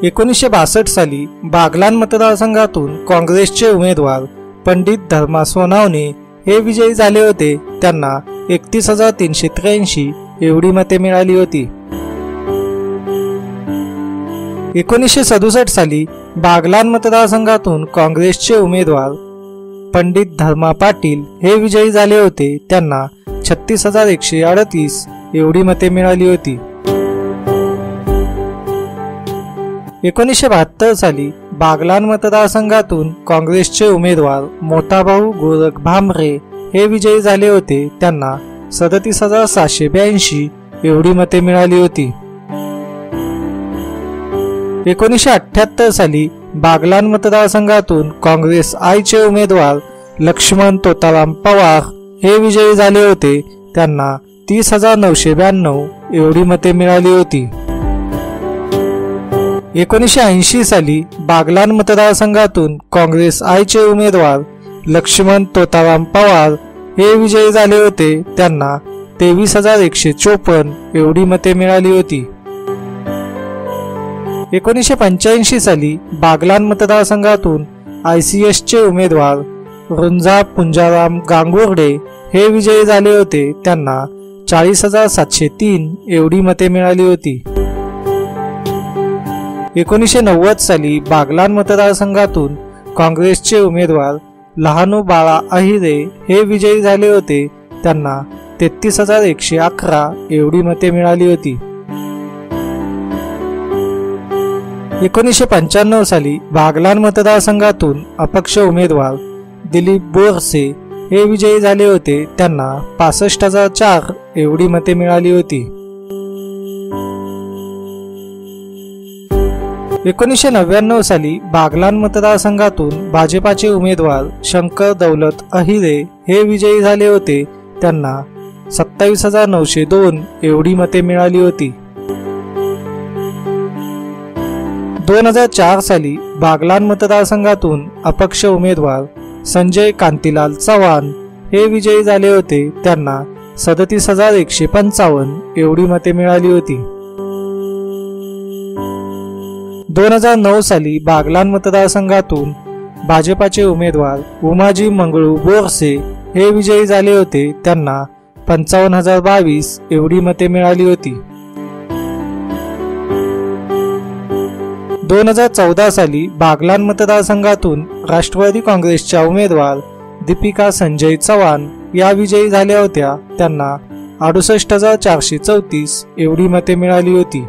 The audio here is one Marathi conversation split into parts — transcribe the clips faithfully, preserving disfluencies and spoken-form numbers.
एकोणीसशे बासष्ट साली बागलाण मतदारसंघातून काँग्रेसचे उमेदवार पंडित धर्मा सोनावणे हे विजयी झाले होते। त्यांना एकतीस हजार तीनशे त्र्याऐंशी एवढी मते मिळाली होती। एकोणीसशे सदुसष्ट साली बागलाण मतदारसंघातून काँग्रेसचे उमेदवार पंडित धर्मा पाटील हे विजयी झाले होते। त्यांना छत्तीस हजार एकशे अडतीस एवढी मते मिळाली होती। एकोणीसशे बहात्तर साली बागलाण मतदारसंघातून काँग्रेसचे उमेदवार मोठाभाऊ गोरख भामरे हे विजयी झाले होते। त्यांना सदतीस हजार सातशे ब्याऐंशी एवढी मते मिळाली होती। एकोणीसशे अठ्ठ्याहत्तर साली बागलाण मतदारसंघातून काँग्रेस आयचे उमेदवार लक्ष्मण तोताराम पवार हे विजयी झाले होते। त्यांना तीस हजार नऊशे ब्याण्णव एवढी मते मिळाली होती। एकोणीसशे ऐंशी साली बागलाण मतदारसंघातून काँग्रेस आयचे उमेदवार लक्ष्मण तोताराम पवार हे विजयी झाले होते। त्यांना तेवीस हजार एकशे चोपन्न एवढी मते मिळाली होती। एकोणीसशे पंच्याऐंशी साली बागलाण मतदारसंघातून आय सी एस चे उमेदवार रुंजा पुंजाराम गांगुर्डे हे विजयी झाले होते। त्यांना चाळीस हजार सातशे तीन एवढी मते मिळाली होती। एकोणीसशे नव्वद साली बागलाण मतदारसंघातून काँग्रेसचे उमेदवार लहानू बाळा अहिरे हे विजयी झाले होते। त्यांना तेहतीस हजार एकशे अकरा एवढी मते मिळाली होती। एकोणीसशे पंच्याण्णव साली बागलाण मतदारसंघातून अपक्ष उमेदवार दिलीप बोरसे हे विजयी झाले होते। त्यांना पासष्ट हजार चार एवढी मते मिळाली होती। एकोणीसशे नव्याण्णव साली बागलाण मतदारसंघातून भाजपाचे उमेदवार शंकर दौलत अहिरे हे विजयी झाले होते। त्यांना सत्तावीस हजार नऊशे दोन एवढी मते मिळाली होती। दोन हजार चार साली बागलाण मतदारसंघातून अपक्ष उमेदवार संजय कांतीलाल चव्हाण हे विजयी झाले होते। त्यांना सदतीस हजार एकशे पंचावन्न एवढी मते मिळाली होती। दोन हजार नऊ साली बागलाण मतदारसंघातून भाजपाचे उमेदवार उमाजी मंगळू बोरसे हे विजयी झाले होते। त्यांना पंचावन्न हजार बावीस एवढी मते मिळाली होती। दोन हजार चौदा साली बागलाण मतदारसंघातून राष्ट्रवादी काँग्रेसच्या उमेदवार दीपिका संजय चव्हाण या विजयी झाल्या होत्या। त्यांना अडुसष्ट हजार चारशे चौतीस एवढी मते मिळाली होती।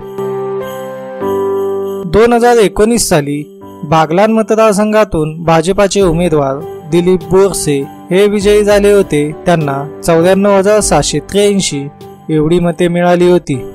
दोन हजार एकोणीस साली बागलाण मतदारसंघातून भाजपाचे उमेदवार दिलीप बोरसे हे विजयी झाले होते। त्यांना चौऱ्याण्णव हजार सहाशे त्र्याऐंशी एवढी मते मिळाली होती।